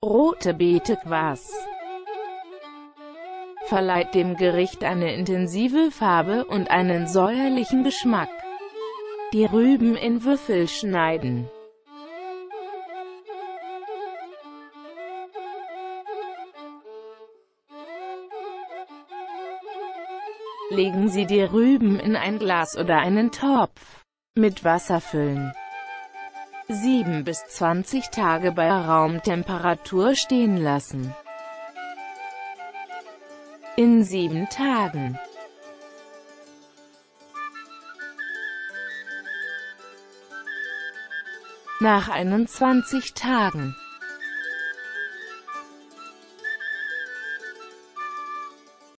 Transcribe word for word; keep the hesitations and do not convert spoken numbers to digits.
Rote Beete-Kwas verleiht dem Gericht eine intensive Farbe und einen säuerlichen Geschmack. Die Rüben in Würfel schneiden. Legen Sie die Rüben in ein Glas oder einen Topf. Mit Wasser füllen. sieben bis zwanzig Tage bei Raumtemperatur stehen lassen. In sieben Tagen. Nach einundzwanzig Tagen.